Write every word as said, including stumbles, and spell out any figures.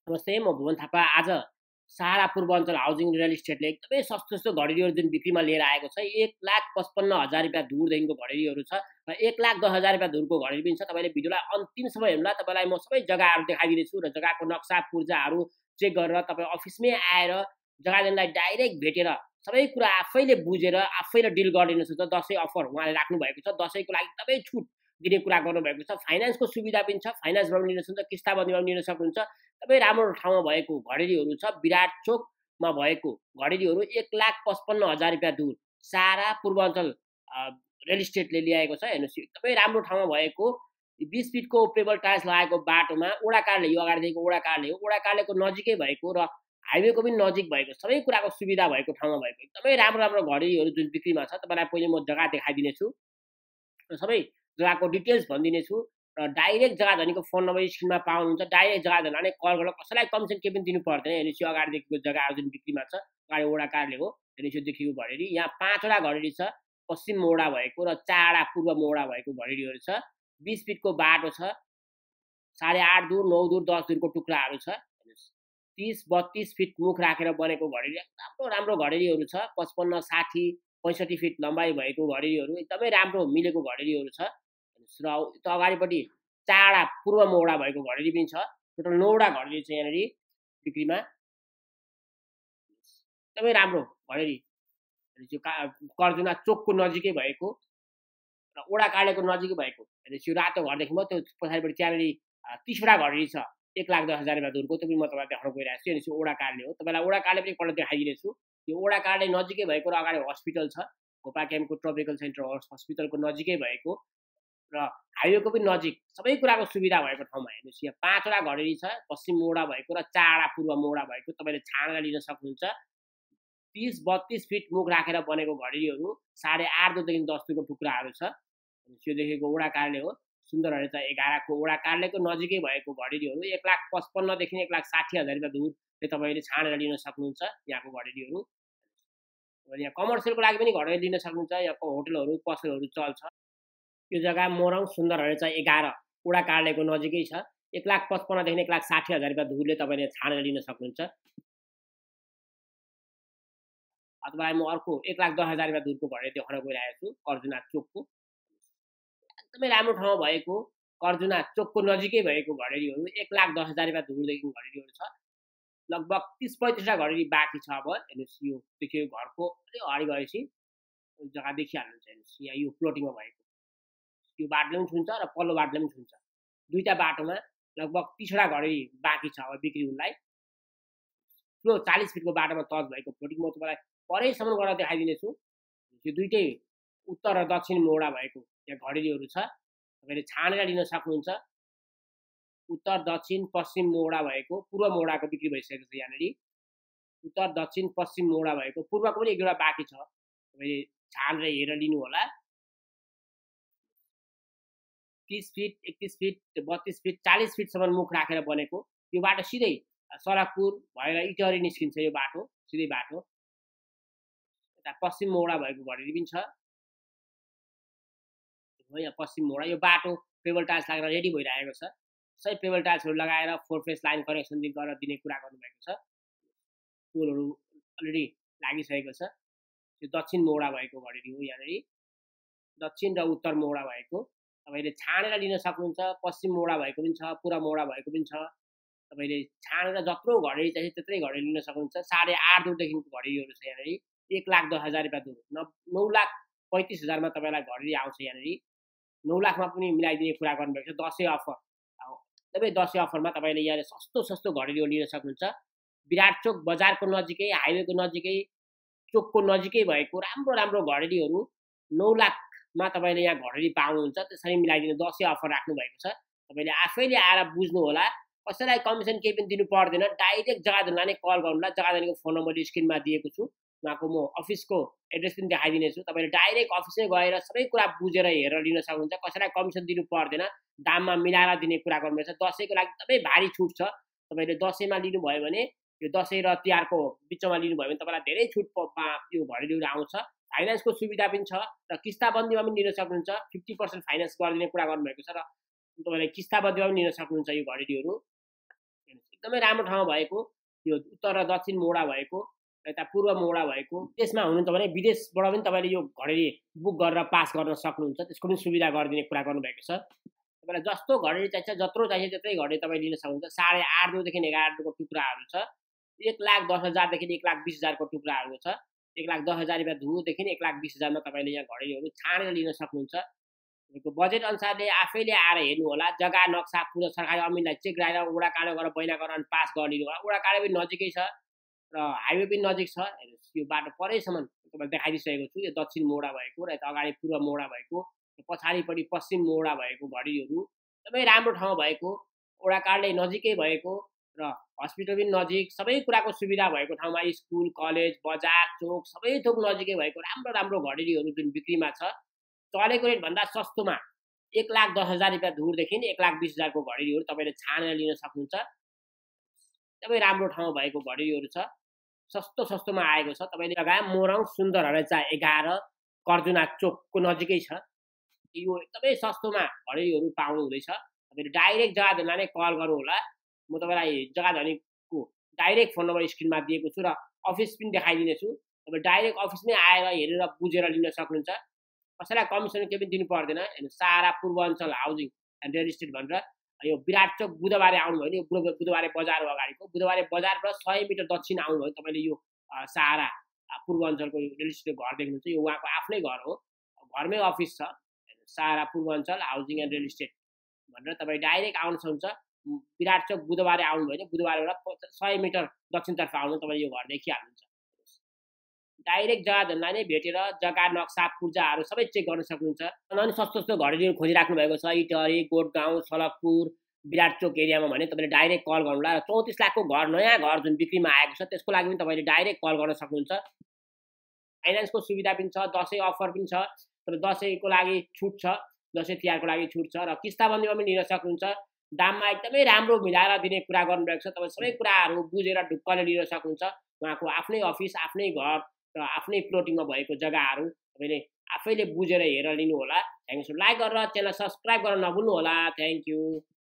नमस्ते, म भुवन थापा। आज सारा पूर्वाञ्चल हाउसिङ रियल इस्टेटले एकदमै सस्तो सस्तो घडेरीहरू जुन बिक्रीमा लिएर आएको छ, एक लाख पचपन्न हजार रुपियाँ धुरदेखिको घडेरीहरू छ र एक लाख दस हजार रुपियाँ धुरको घडेरी पनि छ। तपाईँले भिडियोलाई अन्तिमसम्म हेर्नुहोला, तपाईँलाई म सबै जग्गाहरू देखाइदिनेछु र जग्गाको नक्सा पूर्जाहरू चेक गरेर तपाईँ अफिसमै आएर जग्गाजनलाई डाइरेक्ट भेटेर सबै कुरा आफैले बुझेर आफैले डिल गरिदिन सक्छ। दसैँ अफर उहाँले राख्नुभएको छ, दसैँको लागि एकदमै छुट दिने कुरा गर्नुभएको छ। फाइनेन्सको सुविधा पनि छ, फाइनेन्सबाट पनि लिन सक्नुहुन्छ, किस्ताबन्दीमा पनि लिन सक्नुहुन्छ। तपाईँ राम्रो ठाउँमा भएको घडेरीहरू छ। विराट चोकमा भएको घडेरीहरू एक लाख पचपन्न हजार रुपियाँ दूर सारा पूर्वाञ्चल रियल इस्टेटले ल्याएको छ। हेर्नुहोस्, एकदमै राम्रो ठाउँमा भएको बिस फिटको पेबल टाइल्स लगाएको बाटोमा ओडा कार्यालय, यो अगाडिदेखिको ओडा कार्यालय हो, ओडा कार्यालयको नजिकै भएको र हाइवेको पनि नजिक भएको, सबै कुराको सुविधा भएको ठाउँमा भएको एकदमै राम्रो राम्रो घडेरीहरू जुन बिक्रीमा छ। तपाईँलाई पहिले म जग्गा देखाइदिनेछु र सबै जग्गाको डिटेल्स भनिदिनेछु र डाइरेक्ट जग्गा धनीको फोन नम्बर स्क्रिनमा पाउनुहुन्छ। डाइरेक्ट जग्गा धनीले कल गरेर कसैलाई कमिसन केही पनि दिनु पर्दैन। हेर्नुहोस्, यो अगाडिदेखिको जग्गाहरू जुन बिक्रीमा छ, अगाडि ओडा कार्यालय हो। हेर्नुहोस्, यो देखिएको घडेरी, यहाँ पाँचवटा घडेरी छ। पश्चिम मोडा भएको र चारवटा पूर्व मोडा भएको घडेरीहरू छ। बिस फिटको बाटो छ, साढे आठ दूर, नौ दूर, दस दूरको टुक्राहरू छ। हेर्नुहोस्, तिस बत्तिस फिट मुख राखेर बनेको घडेरी, राम्रो राम्रो घडेरीहरू छ। पचपन्न साठी पैँसठी फिट लम्बाइ भएको घडेरीहरू, एकदमै राम्रो मिलेको घडेरीहरू छ। र त्यो अगाडिपट्टि चारवटा पूर्व मोडा भएको घडेरी पनि छ। टोटल नौवटा घडेरी छ यहाँनिर बिक्रीमा। एकदमै राम्रो घडेरी, त्यो कर्जुना चोकको नजिकै भएको र ओडा कार्यालयको नजिकै भएको। हेर्नुहोस्, यो रातो घरदेखि म त्यो पछाडिपट्टि त्यहाँनिर तिसवटा घडेरी छ एक लाख दस हजार रुपियाँ दूरको, त्यो पनि म तपाईँलाई देखाउन गइरहेको छु। हेर्नुहोस्, यो ओडा कार्यालय हो। तपाईँलाई ओडा कार्यालय पनि एकपल्ट देखाइदिनेछु। यो ओडा कार्यालय नजिकै भएको र अगाडि हस्पिटल छ, घोपा क्याम्पको ट्रपिकल सेन्टर हस्पिटलको नजिकै भएको र हाइवेको पनि नजिक, सबै कुराको सुविधा भएको ठाउँमा। हेर्नुहोस्, यहाँ पाँचवटा घडेरी छ, पश्चिम मोडा भएको र चारवटा पूर्व मोडा भएको। तपाईँले छानेर लिन सक्नुहुन्छ। तिस बत्तिस फिट मुख राखेर बनेको घडेरीहरू, साढे आठ दूरदेखि दस दूरको टुक्राहरू छ। यो देखेको ओडा कार्यालय हो, सुन्दर रहेछ। एघारको ओडा कार्यालयको नजिकै भएको घडेरीहरू एक लाख पचपन्नदेखि एक लाख साठी हजार रुपियाँ दूरले तपाईँले छानेर लिन सक्नुहुन्छ यहाँको घडेरीहरू। यहाँ कमर्सियलको लागि पनि घडेरी लिन सक्नुहुन्छ। यहाँको होटलहरू पसलहरू चल्छ। यो जग्गा मोरङ सुन्दर रहेछ, एघार ओडा कार्यालयको नजिकै छ। एक लाख पचपन्नदेखि एक लाख साठी हजार रुपियाँ धुरले तपाईँले छानेर लिन सक्नुहुन्छ। तपाईँलाई म अर्को एक लाख दस हजार रुपियाँ धुरको घडेरी देखाउन गइरहेको छु, कर्जुना चोकको। एकदमै राम्रो ठाउँमा भएको, कर्जुना चोकको नजिकै भएको घडेरीहरू एक लाख दस हजार रुपियाँ धुरदेखि घडेरीहरू छ। लगभग तिस पैँतिसवटा घडेरी बाँकी छ। अब हेर्नुहोस्, यो देखियो घरको अलिक अगाडि गएपछि जग्गा देखिहाल्नुहुन्छ। हेर्नुहोस्, यहाँ यो प्लोटिङमा भएको, यो बाटोले पनि छुन्छ र पल्लो बाटोले पनि छुन्छ। दुईवटा बाटोमा लगभग तिसवटा घडेरी बाँकी छ अब बिक्री हुनलाई। ठुलो चालिस फिटको बाटोमा टच भएको प्लोटिङ म तपाईँलाई परैसम्म गरेर देखाइदिनेछु। यो दुइटै उत्तर र दक्षिण मोडा भएको यहाँ घडेरीहरू छ, तपाईँले छानेर लिन सक्नुहुन्छ। उत्तर दक्षिण पश्चिम मोडा भएको, पूर्व मोडाको बिक्री भइसकेको छ यहाँनिर। उत्तर दक्षिण पश्चिम मोडा भएको, पूर्वको पनि एक दुईवटा बाँकी छ, तपाईँले छानेर हेरेर लिनु होला। तिस फिट, एकतिस फिट, बत्तिस फिट, चालिस फिटसम्म मुख राखेर बनेको यो बाटो सिधै सडकपुर भएर इटहरी निस्किन्छ। यो बाटो सिधै बाटो। यता पश्चिम मोडा भएको घडेरी पनि छ। यहाँ पश्चिम मोडा, यो बाटो पेबल टाइल्स लागेर रेडी भइरहेको छ। सबै पेबल टाइल्सहरू लगाएर फोर फेस लाइन कनेक्सन गरेर दिने कुरा गर्नुभएको छ। पोलहरू अलरेडी लागिसकेको छ। यो दक्षिण मोडा भएको घडेरी हो यहाँनिर, दक्षिण र उत्तर मोडा भएको। तपाईँले छानेर लिन सक्नुहुन्छ। पश्चिम मोडा भएको पनि छ, पूर्व मोडा भएको पनि छ। तपाईँले छानेर जत्रो घडेरी चाहिन्छ त्यत्रै घडेरी लिन सक्नुहुन्छ। साढे आठ दूरदेखिको घडेरीहरू छ यहाँनिर। एक लाख दस हजार रुपियाँ दूर, नौ लाख पैँतिस हजारमा तपाईँलाई घडेरी आउँछ यहाँनिर। नौ लाखमा पनि मिलाइदिने कुरा गर्नुभएको छ। दसैँ अफर, एकदमै दसैँ अफरमा तपाईँले यहाँ सस्तो सस्तो घडेरीहरू लिन सक्नुहुन्छ। विराट चोक बजारको नजिकै, हाइवेको नजिकै, चोकको नजिकै भएको राम्रो राम्रो घडेरीहरू नौ लाखमा तपाईँले यहाँ घडेरी पाउनुहुन्छ। त्यसरी मिलाइदिने दसैँ अफर राख्नु भएको छ। तपाईँले आफैले आएर बुझ्नु होला, कसैलाई कमिसन केही पनि दिनु पर्दैन। डाइरेक्ट जग्गा धनीलाई नै कल गर्नुहोला। जग्गा धनीको फोन नम्बर स्क्रिनमा दिएको छु, उहाँको म अफिसको एड्रेस पनि देखाइदिनेछु। तपाईँले डाइरेक्ट अफिसमै गएर सबै कुरा बुझेर हेरेर लिन सक्नुहुन्छ। कसैलाई कमिसन दिनु पर्दैन, दाममा मिलाएर दिने कुरा गर्नुभएको छ। दसैँको लागि एकदमै भारी छुट छ। तपाईँले दसैँमा लिनुभयो भने, यो दसैँ र तिहारको बिचमा लिनुभयो भने तपाईँलाई धेरै छुट यो घडेरीहरू आउँछ। फाइनेन्सको सुविधा पनि छ र किस्ताबन्दीमा पनि लिन सक्नुहुन्छ। फिफ्टी पर्सेन्ट फाइनेन्स गरिदिने कुरा गर्नुभएको छ र तपाईँले किस्ताबन्दीमा पनि लिन सक्नुहुन्छ यो घडेरीहरू। एकदमै राम्रो ठाउँ भएको, यो उत्तर र दक्षिण मोडा भएको, यता पूर्व मोडा भएको, त्यसमा हुनुहुन्छ भने विदेशबाट पनि तपाईँले यो घडेरी बुक गरेर पास गर्न सक्नुहुन्छ, त्यसको पनि सुविधा गरिदिने कुरा गर्नुभएको छ। तपाईँलाई जस्तो घडेरी चाहिन्छ, जत्रो चाहिन्छ त्यत्रै घडेरी तपाईँ लिन सक्नुहुन्छ। साढे आठ दुईदेखि एघार दुईको टुक्राहरू छ, एक लाख दस हजारदेखि एक लाख बिस हजारको टुक्राहरू छ। एक लाख दस हजार रुपियाँ धुदेखि एक लाख बिस हजारमा तपाईँले यहाँ घडेरीहरू छानेर लिन सक्नुहुन्छ। तपाईँको बजेट अनुसारले आफैले आएर हेर्नु होला, जग्गा नक्सा पुरा सरकारी अमिनलाई चेक गराएर वडा कार्ड गरेर बैना गरेर पास गरिदिनु होला। वडा कार्ड पनि नजिकै छ र हाइवे पनि नजिक छ। हेर्नुहोस् यो बाटो परैसम्म तपाईँलाई देखाइदिइसकेको छु। यो दक्षिण मोडा भएको र यता अगाडि पूर्व मोडा भएको, पछाडिपट्टि पश्चिम मोडा भएको घडेरीहरू एकदमै राम्रो ठाउँ भएको, वडा कार्डले नजिकै भएको र हस्पिटल पनि नजिक, सबै कुराको सुविधा भएको ठाउँमा स्कुल कलेज बजार चोक सबै थोक नजिकै भएको राम्रो राम्रो घडेरीहरू जुन बिक्रीमा छ। चलेको रेटभन्दा सस्तोमा एक लाख दस हजार रुपियाँ धुरदेखि एक लाख बिस हजारको घडेरीहरू तपाईँले छानेर लिन सक्नुहुन्छ। एकदमै राम्रो ठाउँ भएको घडेरीहरू छ, सस्तो सस्तोमा आएको छ। तपाईँले जग्गा मोरङ सुन्दर हरेचा एघार कर्जुना चोकको नजिकै छ। यो एकदमै सस्तोमा घडेरीहरू पाउनु हुँदैछ। तपाईँले डाइरेक्ट जग्गा धनीलाई नै कल गर्नु होला। म तपाईँलाई जग्गा धनीको डाइरेक्ट फोन नम्बर स्क्रिनमा दिएको छु र अफिस पनि देखाइदिनेछु। तपाईँ डाइरेक्ट अफिसमै आएर हेरेर बुझेर लिन सक्नुहुन्छ। कसैलाई कमिसन केही पनि दिनु पर्दैन। सारा Purvanchal housing and real estate भनेर यो विराट चोक बुधबारे आउनुभयो भने यो बुधबारे बजार हो अगाडिको, बुधबारे बजारबाट सय मिटर दक्षिण आउनुभयो भने तपाईँले यो सारा पूर्वाञ्चलको रियल इस्टेट घर देख्नुहुन्छ। यो उहाँको आफ्नै घर हो, घरमै अफिस छ। सारा Purvanchal housing and real estate भनेर तपाईँ डाइरेक्ट आउन सक्नुहुन्छ। विराट चोक बुधबारे आउनुभयो भने बुधबारबाट सय मिटर दक्षिणतर्फ आउनु तपाईँले यो घर देखिहाल्नुहुन्छ। डाइरेक्ट जग्गा धनलाई नै भेटेर जग्गा नक्सा पूर्जाहरू सबै चेक गर्न सक्नुहुन्छ। अनि सस्तो सस्तो घडेरीहरू खोजिराख्नु भएको छ इटहरी गोठगाउँ सलकपुर विराट चोक एरियामा भने तपाईँले डाइरेक्ट कल गर्नुहोला। र चौतिस लाखको घर नयाँ घर जुन बिक्रीमा आएको छ त्यसको लागि पनि तपाईँले डाइरेक्ट कल गर्न सक्नुहुन्छ। फाइनेन्सको सुविधा पनि छ, दसैँ अफर पनि छ। तपाईँ दसैँको लागि छुट छ, दसैँ तिहारको लागि छुट छ र किस्ताबन्दीमा पनि लिन सक्नुहुन्छ। दाममा एकदमै राम्रो मिलाएर दिने कुरा गर्नुभएको छ। तपाईँ सबै कुराहरू बुझेर ढुक्कले लिन सक्नुहुन्छ। उहाँको आफ्नै अफिस आफ्नै घर र आफ्नै प्लोटिङमा भएको जग्गाहरू तपाईँले आफैले बुझेर हेरेर लिनु होला। Thank you. लाइक गरेर च्यानल सब्सक्राइब गर्न नभुल्नु होला। Thank you.